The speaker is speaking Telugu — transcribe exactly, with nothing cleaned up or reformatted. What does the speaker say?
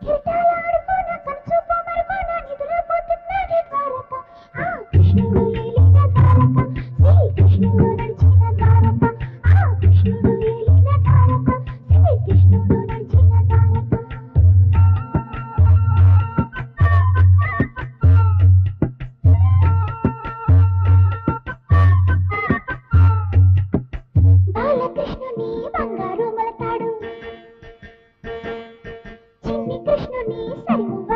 కిటాలాడుకోన కనుచూపు మరుకోన నిద్రపోతున్నది ద్వారక. ఆ కృష్ణుడు ఏలిన ద్వారక, శ్రీ కృష్ణుడు నడిచిన ద్వారక. ఆ కృష్ణుడు ఏలిన ద్వారక, శ్రీ కృష్ణుడు నడిచిన ద్వారక. బాలకృష్ణుని బంగారు మొలతాడు, చిన్ని కృష్ణుని సరిమువ్వ